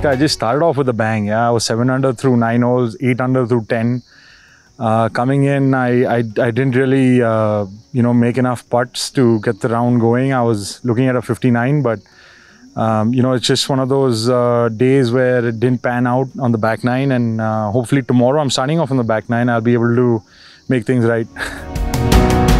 I just started off with a bang. Yeah, I was 7 under through 9 holes, 8 under through 10. Coming in, I didn't really make enough putts to get the round going. I was looking at a 59, but it's just one of those days where it didn't pan out on the back nine, and hopefully tomorrow I'm starting off on the back nine. I'll be able to make things right.